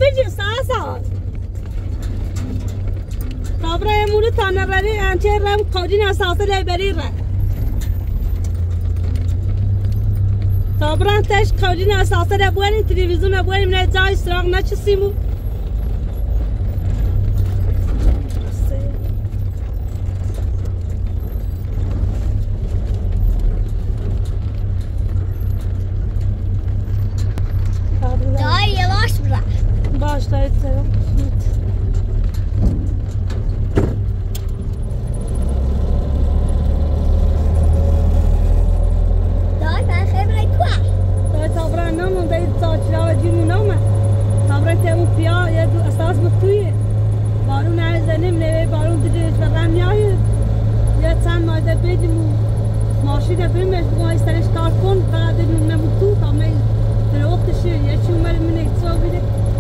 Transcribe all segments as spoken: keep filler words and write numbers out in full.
بيجي ساسا صبرا يمونو تانا راني أنتي رام قودين أساسا لا بريرة صبرا تاش قودين أساسا لا بواني تلفزيون بواني من جاي سراغ نشسيمو Başlayıp selam. Dai, ben خبره تو. Dai sabra namon dai saçlara cimu nama. Sabra temu piya ya du asas muttuye. Barun azenim neve barun didiş verem ya. Ya sen mayda bedimu. Maşine bilmez bu istemiş karton kadın ne muttu tamam. Pero oktuşu ya çumer mine tsobide.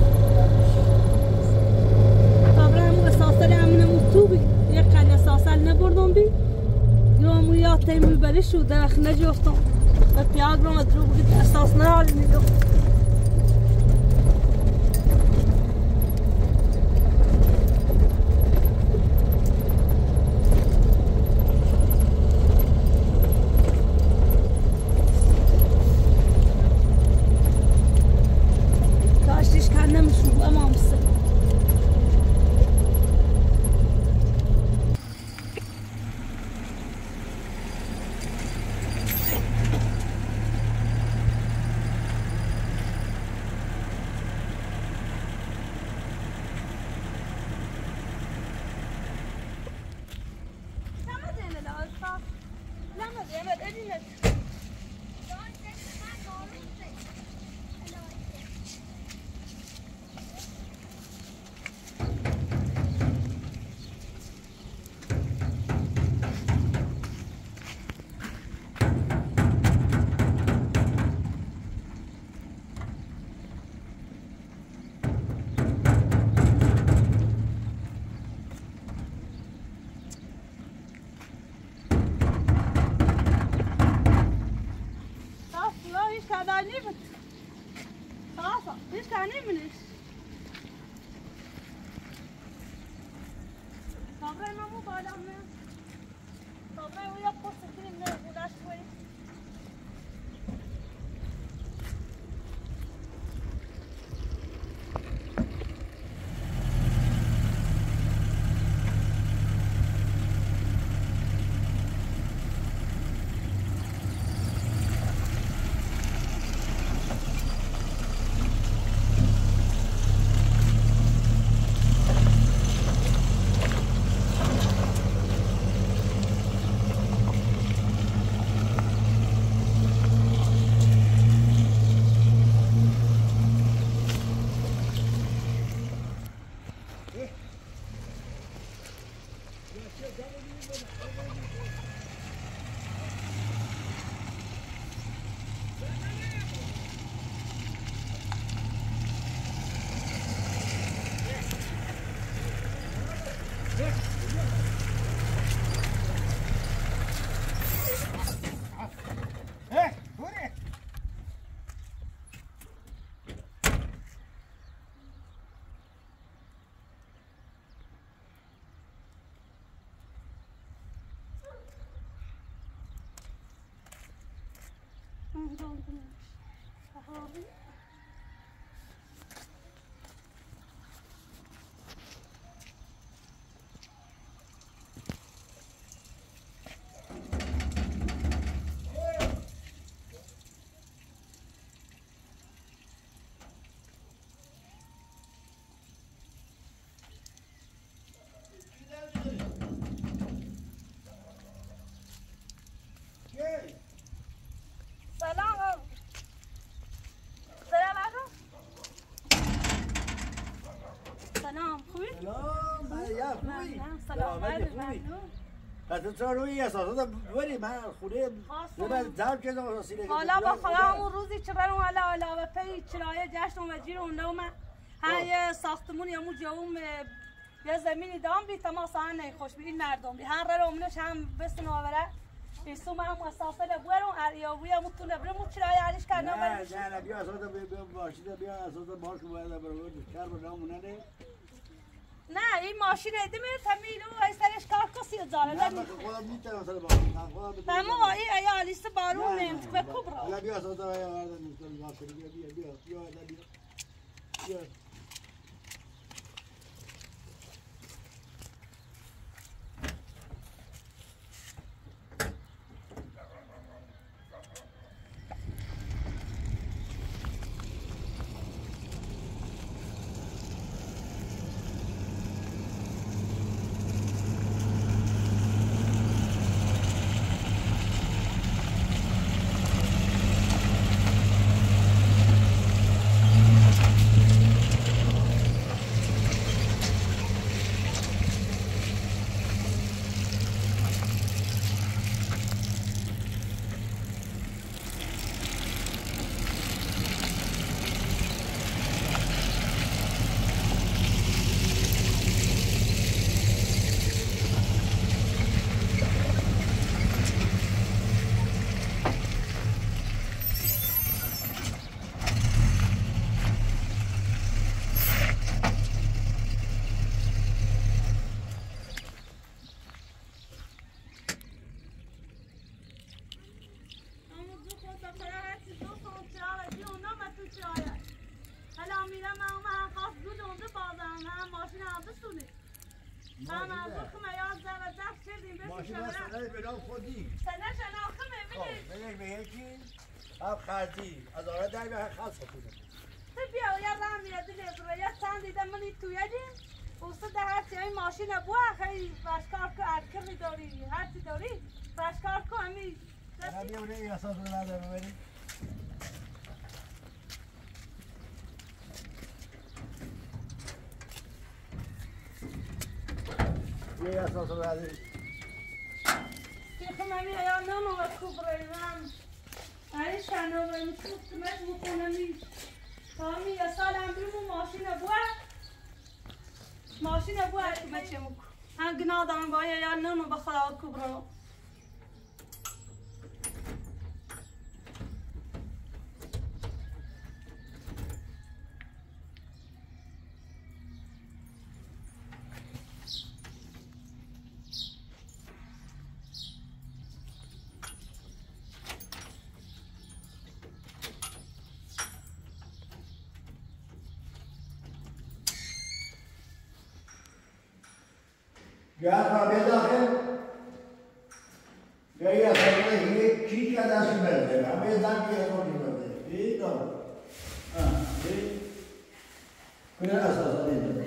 من مطوبي يقعد أساسا نبردون بي يوم ويا تيم البلش وداخل نجوفتون بياغرون أدروب قد أساسنا على اليوم كاشتيش كان نمشو أمام السر تو چرا روی اساسا بری من خوده من زرد کردم وسیله حالا با خدا اون روزی چه برام حالا علاوه پی چرای جشن و وزیر اون نو من های ساختمون یا مو جوم یه زمینی دام بی تماس نه خوش بی این مردم بی هر رو منش هم بس نوبره ایسو من هم اساسا برم علیاوی هم تو نبرم و چرای علیش کنم نه نه نه بیا اساسا بیا باشید بیا اساسا باش باید برو شهر برامونه نه نه این ماشین ایده میره تمیلو ای سرش کار کسی داره نه من خودم میتونم سر بارون تمام ای ای آلیس بارون نمیت به کبرا لا بیا اساسا یا ورد میتونم باشه بیا بیا بیا بیا بیا بیا خالتي هذا دايما خاصة كده. تبي يا رامي يا دليل يا ساندي ده مني تويدي وصدق هاتي أي ماشين أبوها خي باشكاركو أذكرني دوري هاتي دوري باشكاركو أمي. أنا بيوري يا صاحب هذا بيوري. يا صاحب هذا. يا خمامي يا نونو وكبري نام. عايش أنا ومشوف تمت مكونني فامي يا سالم بيمو ماشين أبوه ماشين أبوه تمت يمك أنا جناد عم بايا يا نونو بخلاص كبرنا क्या खाबे दाखिल गया सामने ये चीज का दास मिल जाएगा हमें दान की तो नहीं मिलते ठीक है हां ठीक कोई ऐसा नहीं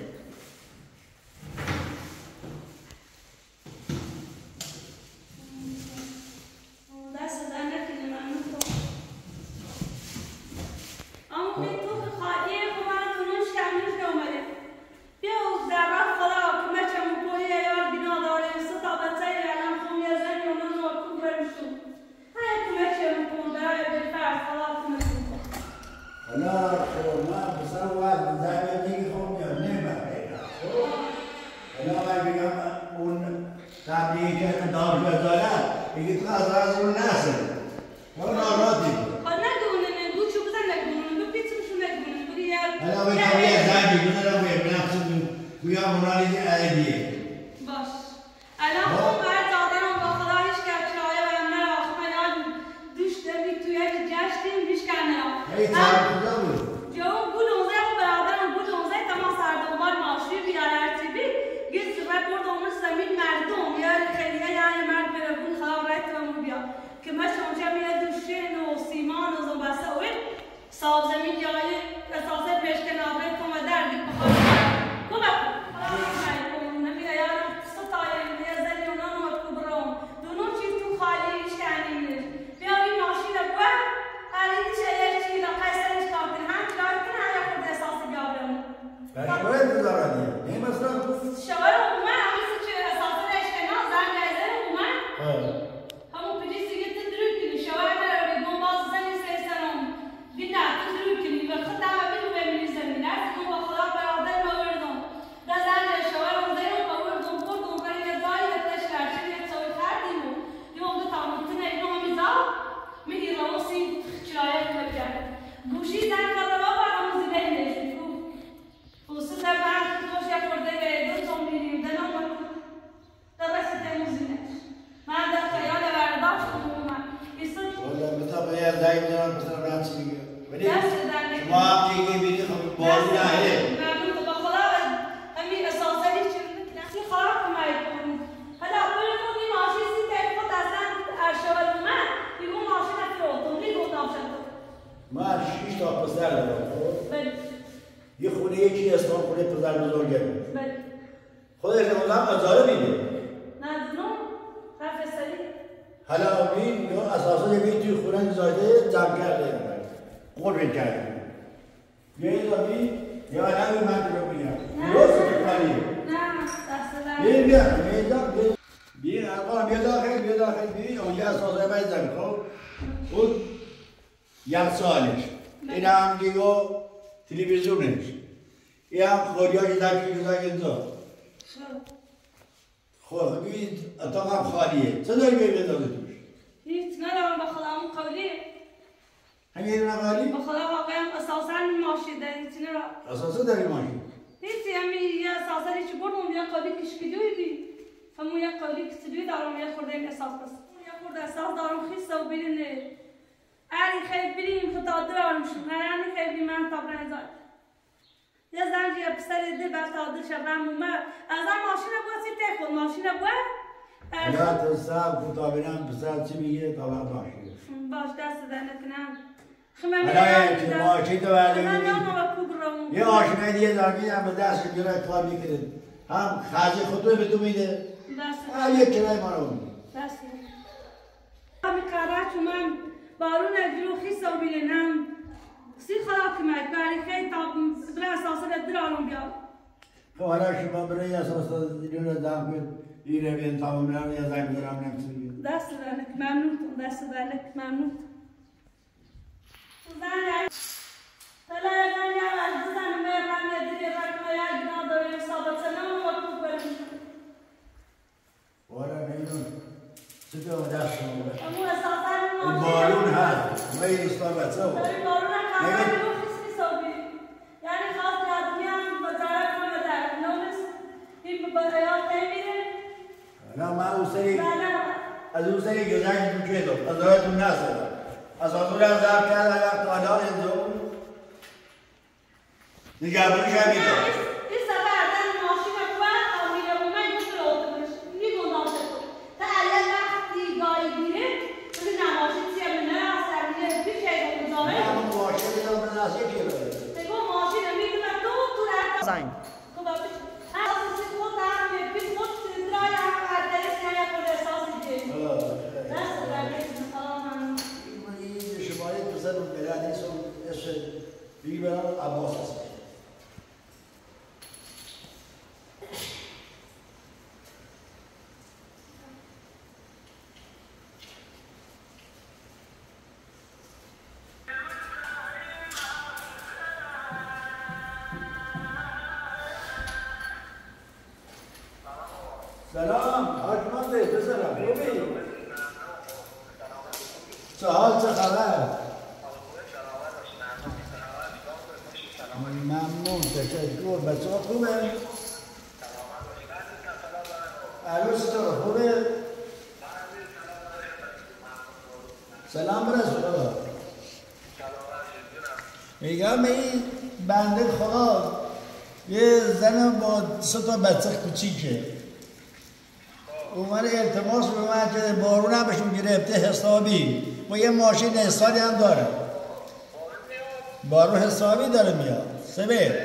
بزرگه. بله. خودش رو هم ازاره میده. نه دونو حرف سری. حالا این یا اساسا یه توی خونه زایده جمع کرده. قرب کرده. یه دامی یا همین من رو میگم. درست میکنی. نه دست در. بیا بیا بیا بیا آقا بیا داخل بیا داخل بیا اونجا اساسا باید زمین خب اون یک سالش این هم دیگه تلویزیونش این هم خوریاش دکی گذاشت اینجا خب ببین اتاق هم خالیه چه داری ببین داده توش؟ هیچ ندارم به خدا اون قولی همین این خالی؟ به خدا واقعا اساسا ماشین داری چی نرا اساسا داری ماشین هیچی همین یه اساسا هیچی بردم یه قولی کشکیدوی دی همون یه قولی کشکیدوی دارم یه خورده این احساس بس یه خورده احساس دارم خیسته و بیرینه اری خیلی بریم خدا درارم شد اری خیلی من تا برنزاد یه زنجی یه پسر ده بر تا در شبرم اومد از هم ماشین بود سی تکل ماشین بود یا تو سب کتا بینم پسر چی میگه تا وقت ماشین باش دست در نکنم حالا که ماشین تو برده میدیم یه آشنای دیگه دار میدم به دست بیاره کار میکنه هم خرج خودتو به تو میده هم یک کرای ما رو میده دست همین قرار چون من بارون اجرو خیسا و بیلنم سی خلاق کمک بری خیلی تا برای اساسا درارم بیاد خب حالا شما برای اساسا دیرون دم کن این رو بیان تمام برم یا زنگ برم نمیتونی دست درنک ممنون دست درنک ممنون زن حالا زن یا از زن مهرم یا دیگه رکمه یا گناه داریم ثابت سنم و مطلوب بریم حالا نیدون چطور دست شما امو اساسا بارون هست ما این اسلام بچه ها بارون هم رو خیلی سابی یعنی خواست یادمی هم بزاره کنم در نونس این بایات نمیره نه من اون سری از اون سری گذشت بوجه داد از دارتون نسدم از آزور هم ضرب کرد اگر تو الان اینجا نگهبانیش هم میداد این سفر در ماشین بود آمیره بود من گفت رو اتوبوس میگوندم شد تا الان وقتی گاهی گیره بودی نماشین چیه منه اصلا میره پیش ایگو بزاره نه اون ماشین بیدم به نسیه که بره بگو ماشین میدونه دو تو رفت زنگ خب بابش هر اصلا خود هم پیش خود سندرای هم هردرش نیا کنه احساس دیگه دست درگیش مثلا من این شماره پسر اون بلد نیست اون اسم بگی برم عباس هست سلام حاجمانده بسرم خوبی؟ چه حال چه خبر؟ ممنون تشکر بچه ها خوبه؟ عروس تو خوبه؟ سلام برسول آقا میگم این بنده خدا یه زن با سه تا بچه کوچیکه اومده التماس به من که بارون هم بهشون گرفته حسابی و یه ماشین حسابی هم داره بارون حسابی داره میاد سبه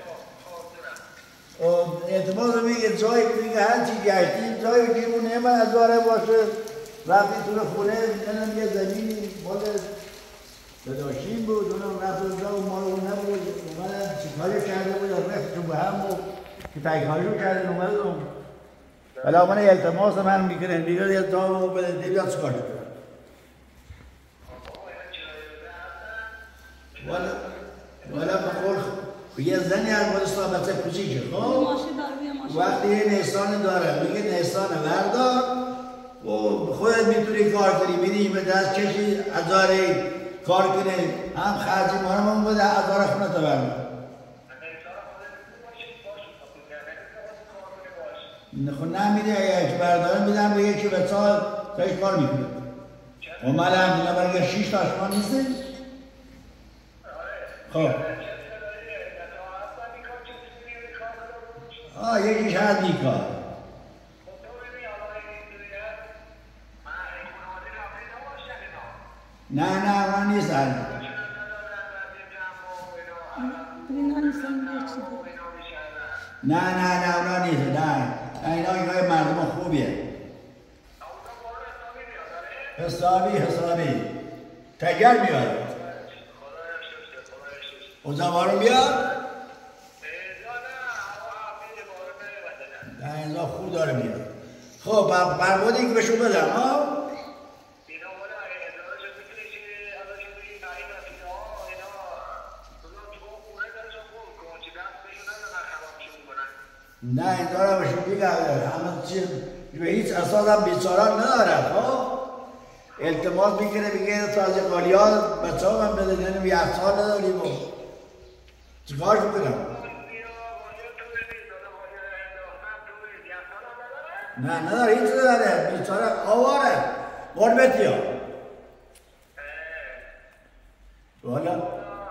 التماس رو میگه جایی میگه هر چی گشتیم جایی که اون همه از داره باشه رفتی تو خونه میدنم یه زمینی مال بداشتیم بود اونم رفت اونجا و مال اون نبود اومدن چیکاری کرده بود رفت تو به هم و که تکهالیو کردن اومدن حالا من التماس من میکنه میگه یه تا بده دیگه چیکار کنه والا والا بقول یه زنی از بالا بچه کوچیکه خب ماشین داره یه ماشین وقتی یه نیسان داره میگه نیسان بردار و خودت میتونی کار کنی میدی به دست کشی هزاره کار کنی هم خرجی مارمون بده هزاره خونه تا بردار خب نمیده اگه برداره میدم به یکی به سال تایش کار میکنه و من هم دیگه برگه شیش تا شما نیسته خب آه یکیش هست بیکار نه نه من نیست هر نه نه نه اونا نیست نه اینا اینای مردم خوبیه حسابی حسابی تگر میاد اوزا بارو میاد نه اینجا خوب داره میاد خب بربادی که بهشون بدم ها نه این داره بهشون بگم همه چیز به هیچ اساس هم بیچاره نداره خب التماس میکنه میگه تو از قالی ها بچه ها من بده نیم یخچال نداریم و چیکارش بکنم نه نداره هیچ نداره بیچاره آواره قربتی ها والا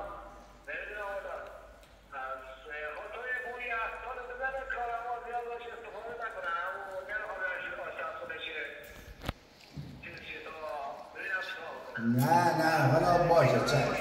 نه نه حالا باشه چشم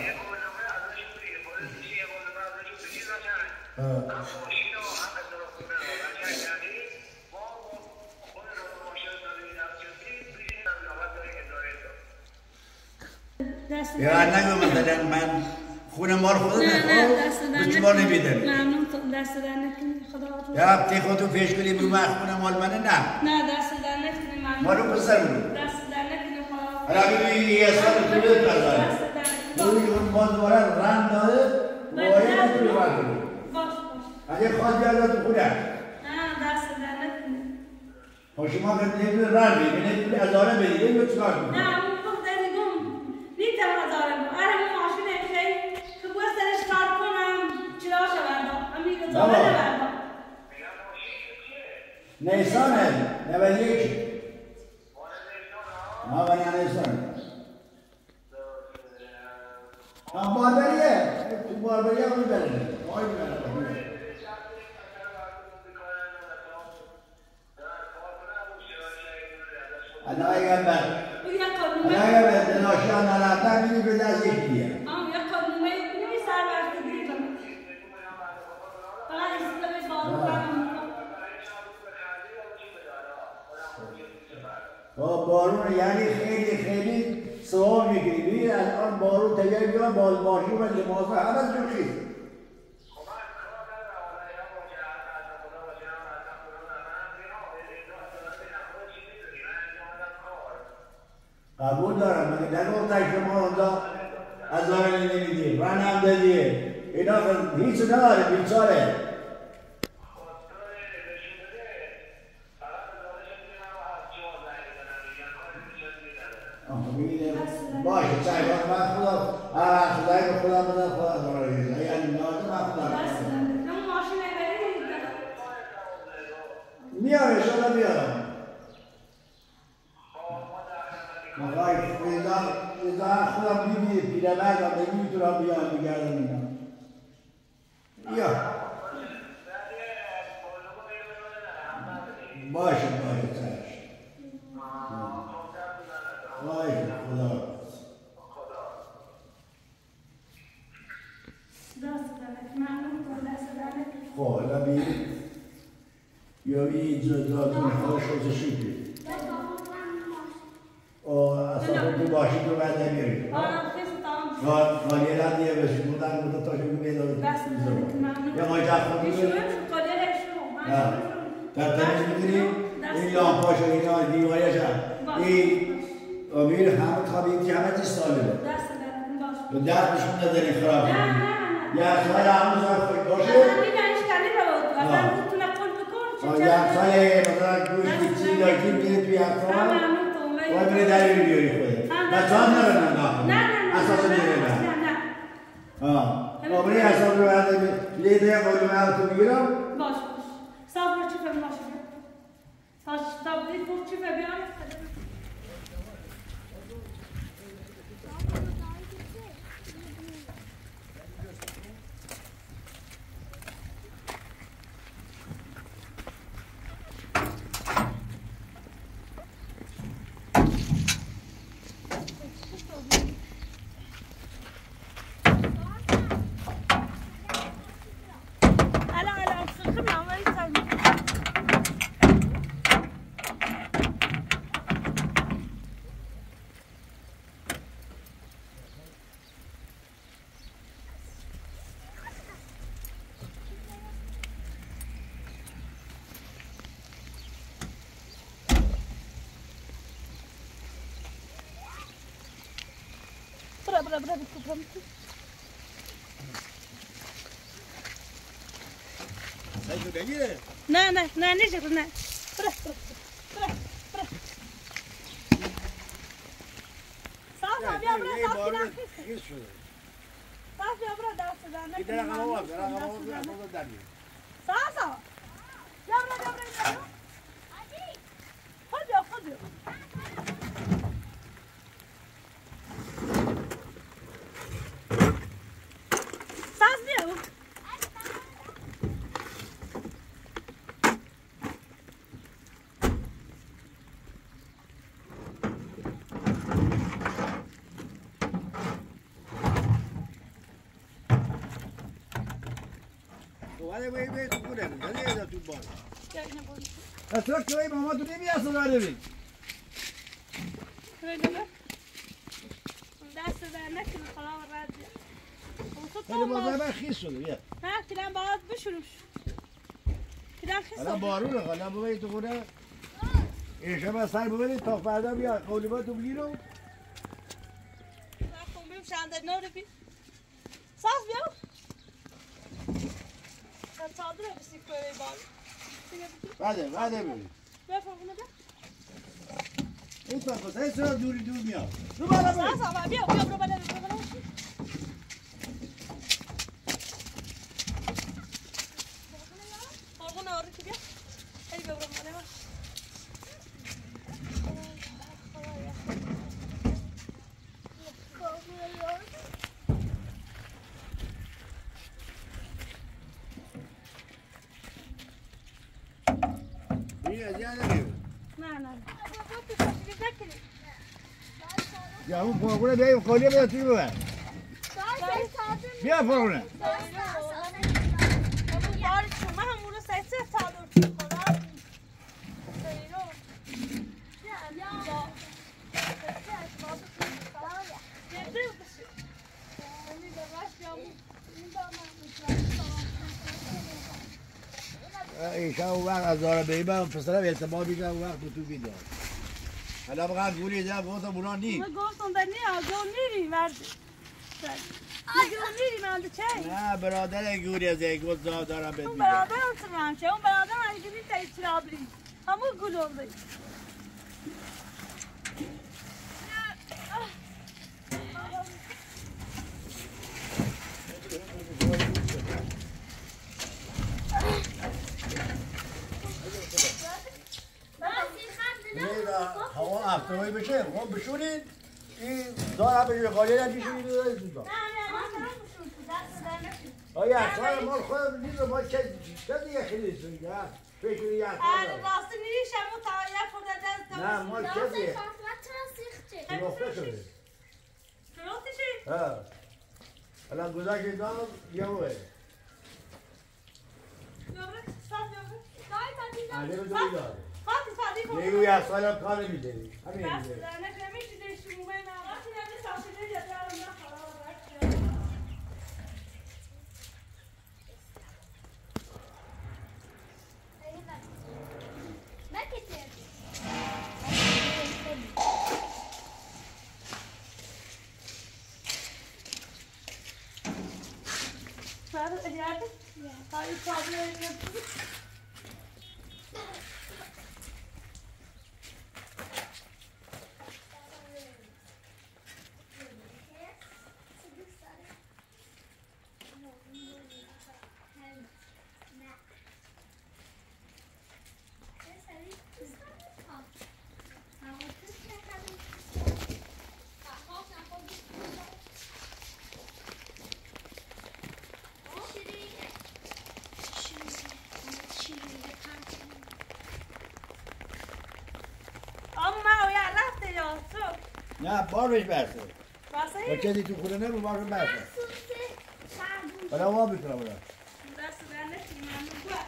یا نگو مثلا من خونه مال خودم نخواه به چما نمیدم ممنون دست در نکنی خدا یا تی خودتو پیش کنی برو من خونه مال منه نه نه دست در نکنی ممنون مالو پسر بود دست در نکنی حالا ببینی یه سال طولت برداره اون اون باز دوباره رند داره باید میتونی برداری باش باش اگه خواهد بیاد تو خونه نه دست در نکنی خب شما نمیتونی رند بید نمیتونی ازاره بدید نمیتونی چکار کنی نه اون خود دیگم نیتم ازاره بود اره اون ماشین خیلی که باید سرش کار کنم چراش بردم امیگه زاره نبردم نیسانه نود یک ما بنی نیسانه هم باربریه تو باربریه هم میبرنه آی میبرنه الان اگر بر الان اگر بر دناشان نرفتن میدی به دست یکیه آم یا کدومه نمی سر برده دیدم فقط استفاده بارو کنم بارون یعنی خیلی خیلی سوال میگیری ببین الان بارون تیار بیان باز ماشین و لباسا همه جور خیز قبول دارم مگه نگفتن شما اونجا از داره نمیدی رن هم دادیه اینا هیچ نداره بیچاره باشه چای من خدا هر خدای به خدا بدن خدا داره یعنی نازم من خدا اون ماشین بری میاره ان شاء الله میارم مقای خدا اذا خدا میبینه پیرمرد هم نمیتونم بیان بگردم اینا یا باشه باشه چشم باشه خدا خب حالا بید یا بید جداتون خوش روز شکلی اصلا تو باشی تو بعد نمیاری خالیه را دیگه بشی بودن بودن تا شکل بیداری یا ما جا خودی بود در تنش میدونی این لامپاش و اینا دیواریش هم این امیر همه خوابیدی همه چیز ساله بود به درد بشون ندارین خراب کنید یا سال همون سال خود باشه یا سال مثلا گوشتی چی دارکی میره توی هفتان باید بره دری بیاری خوده بچه هم نرنم ناخون اساس میره نه آبری اساس رو برده لیده قولومه هم تو بگیرم باش باش صبر چی فهم باشه باش صبری تو چی فهم Ala ala, sıkı mı ama? برا برا بکن سایشو بگیره؟ نه نه نه نشه نه برا برا برا برا ساز بیا برا ساز بیا خیس شده ساز بیا برا دست دارم این درخم آواز درخم آواز درخم درمی ساز بیا برا بیا برا خود بیا خود بیا ساز بیا ولی باید باید تو کنه بود ولی ایده تو بار بیا اینو بود اصلا که باید ماما تو نمی اصلا داره بید دست در نکنه خلا و رد ولی بازای من خیس شده بیا نه کلم باید بشروش کلم خیس الان بارونه خالا باید تو کنه این شما سر ببرید تا فردا بیا قولیباتو بگیرو نکن بیم شنده نو بی ساز بیا من چادر رو بسی کنه بال بده بده ببین بیا فرمونه بیا این تا کسا این سرا دوری دور میاد رو بالا ببین ساز آبا بیا بیا برو بالا برو بالا فرمونه آره که بیا ای بیا برو بالا نه نه یا اون فرمونه بیا این قولیه بیا توی ببر بیا فرمونه باری شما همون رو سه سه تا دور چی خدا سیرو ایشا اون وقت از داره بیمه اون پسرم اعتماد بیشه اون وقت تو بیدار حالا بقید گولی دیدم گفتم اونا نی من گفتم در نیا گو نیری مرد گو نیری مرد چه؟ نه برادر گولی از یک گفت زاد دارم بهت اون میگم برادر هم سرم چه اون برادر هم اینجا نیست ای چرابلی همون گلوم بی هوا افتوایی بشه خب بشونید این دار هم بشه خالی هم بشونید و دارید تو دار نه نه نه دست در نکن آیا اخواه مال خودم دید رو ما چه دیگه خیلی سوید ها فکر یه اخواه آره دارم راستی نیشم اون تا یک خورده دست نه مال چه دیگه چه نقطه شده درسته چی؟ ها الان گذاشت دام یه موه دوباره ساز دوباره دای علی رو فاتی دوی داره فاتی فاتی فاتی یه یه اخواه هم کار نمیده همین دست میده در نکن میشه شروع من وقتی نمی ساسی نجا دارم نه خلاص Sarı yerde. Hayır kablo yapıyor. نه بارش برسه Varsa با کسی تو خونه نبود بارش برسه بلا ما بکنم بلا ders vermek imamı var.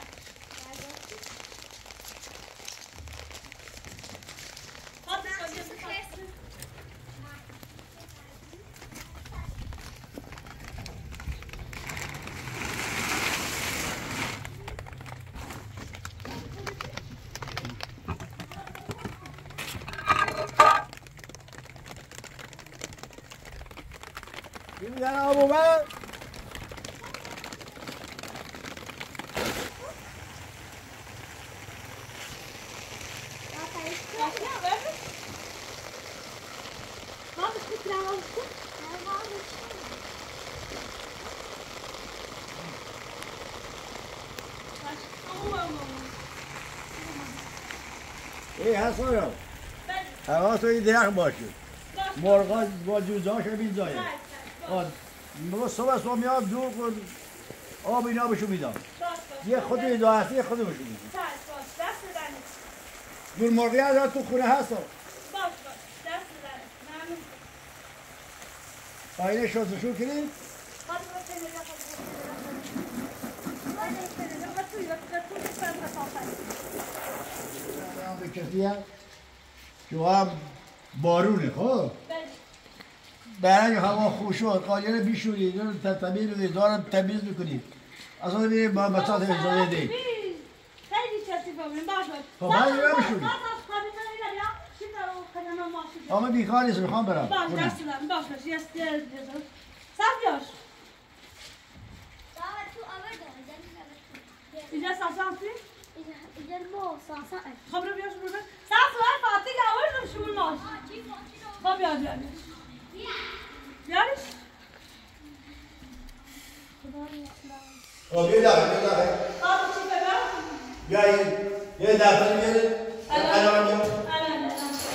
Hadi hadi. میگن آب اومد ای حسارا حواس این درخت باشه مرغا با جوزهاش رو بیزایه ما صبح صبح میاد دور کن آب اینا بشو میدم یه خود ایداعتی یه خود بشو میدم دور مرغی از تو خونه هست باش باش دست بزنه ممنون آینه شازشو کنید به کسی هم که هم بارونه خب برای هوا خوش شد قایر بیشورید تمیز رو دارم تمیز میکنید اصلا میریم با بچات اجازه دید خیلی کسی بابریم باش خب باید رو بشورید آمه بیکار نیست میخوام برم باش دست دارم باش باش یه سفیاش اینجا ساسان توی؟ اینجا ما ساسان خب رو بیاش رو بیاش ساسان فاتی که آوردم شمول ماش خب بیاد بیاد بیارش خب یه دقیقه یه دقیقه آب چی ببر؟ بیایی یه دفعه میره الان میام الان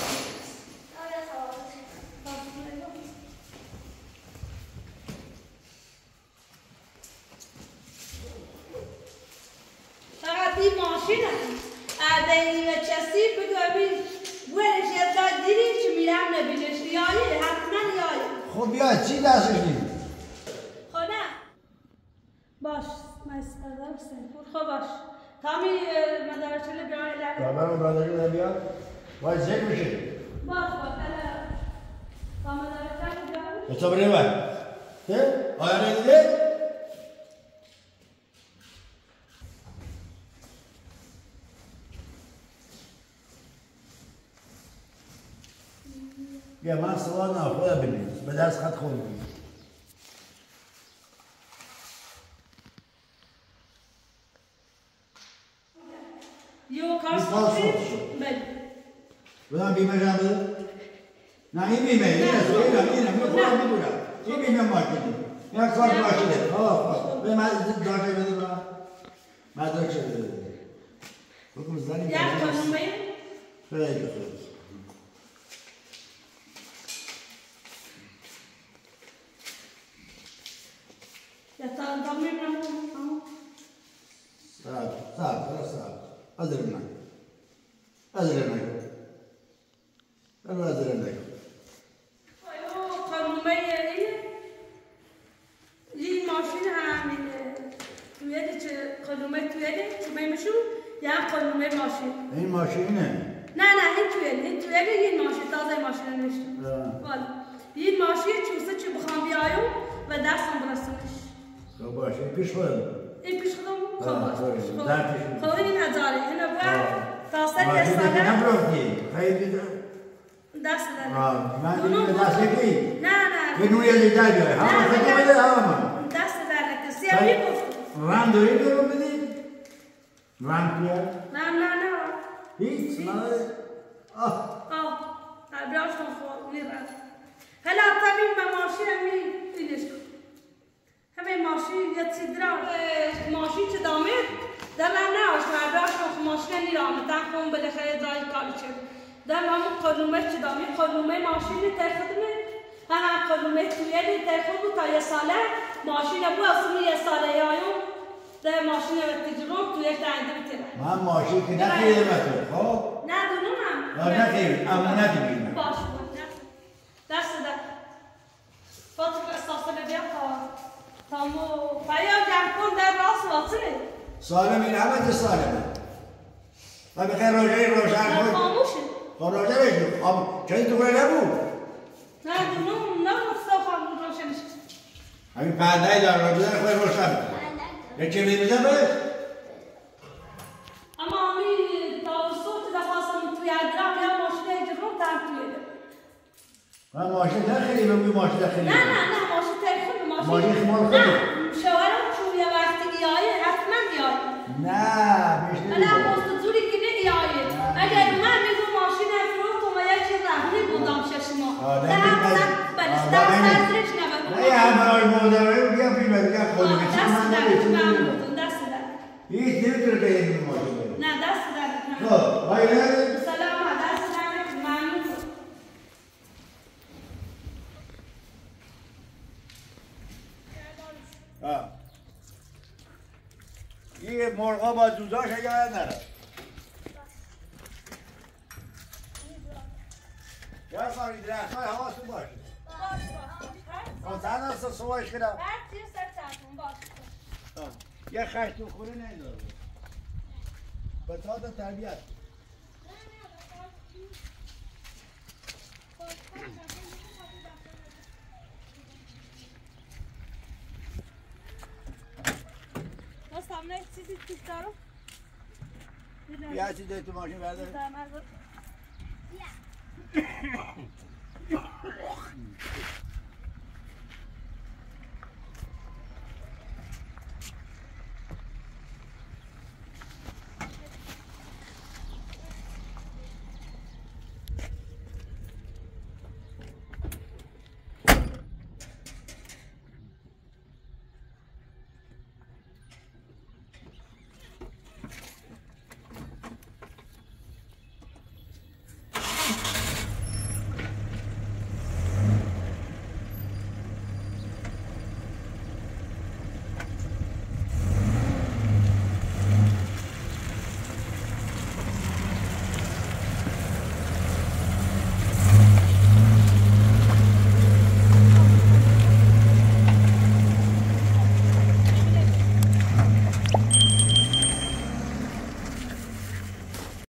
فقط این ماشین هم اینی و چسی بگو بید برش یه تا دیری چه میرم نبینش یایی حتما یایی خب بیا چی دستش نیم خب نه باش مستدار سنپور خب باش تامی مدارچه بیایی لگه برام برادری نبیاد باید زیر میشه باش باش تا مدارچه بیایی بچه بریم باید ده؟ آیا ندیده؟ بیا من سوال نه خدا ببینید به دست خط خود ببینید یو کارسون بله بدم بیمه جان بده؟ نه این بیمه این است اینم اینم من خودم میدونم این بیمه مارکتی این کار ماشینه آه به من داشه بده برام من داشه بده بکن زنی یک خانومه خیلی خوب یا تا دام میبرم صعب صعب صعب أزر منك أزر منك أنا أزر منك أيوه خانومه این این ماشین همین تویه چه خانومه تویه چه میمشو یا خانومه ماشین این ماشینه نه نه این تویه این تویه این ماشین تازه ماشین نمیشتم والا این ماشین چوسه چه بخوام بیایم و دستم برسونش خب باشه پیش خودم این پیش خودم خب باشه در پیش خب این هزاره این باید تاثر یه ماشین ساله نبرفتی خیلی دست داره من دیگه دست بگی نه نه به نوی لیدر بیاره همه خیلی بده همه دست داره که سیاهی گفت رم داری بیارم بدی؟ رم بیار؟ نه نه نه هیچ؟ نداره؟ آه آه ابراش کن خود میره هلا تمیم به ماشین می اینش کن همه ماشین یه چیدرا ماشین چه دامید در من نه آشت ابراش کن ماشین نیرامه تن کن بلخه زای کاری چه در همون قلومه چه دامید قلومه ماشین تر خدمه ها ها قلومه تویه تر خود بود تا یه ساله ماشین بو اصلی یه ساله یایون در ماشین و تجربه تویه تنده بتره من ماشین که نخیرم اتو خب؟ نه دونم نه نخیرم اما ندیدیم باش دست ده فاطمه استاسه بیا تا تامو فیا جمع کن در راست واصله سالم این همه که سالمه و بخیر روژه روشن نه کن خاموشه خب روژه بشنو خب چه تو کنه نبود نه دونم نه مفتا خاموش روشنش همین پردهی دار روژه داره خواهی روشن یه چه میبیزم بهش اما همی تا صوت دفاستم توی ادرام یا ماشینه ایجرون تر تویه من ماشین نخیریم بگوی ماشین نخیریم نه نه نه ماشین تر ماشین خمال نه شوهرم چون یه وقتی بیایه حتما بیایه نه بیش نه نمی‌کنم. پست زوری که نمیایه اگر من میگم ماشین فروخت و یه چیز رهنی بودم ششما آه، نه نه، هم نه، زن بلش آه، در نه، سرش نبود نه یه همراه مادره بیا بیا بیا خود آه، بچه دست من در نمیتونم ممنون دست در هیچ نمیتونه به این ماشین بره. نه دست در خب آیله سلام دست در ممنون آه. یه مرغا با دوزاش اگر نره یا کاری درخت های حواستون باشه آن زن هست سواش کنم یه خشتون خوره نیداره به تا تربیت سامنے چیزی چیز دارو یه چیز دیگه تو ماشین برداری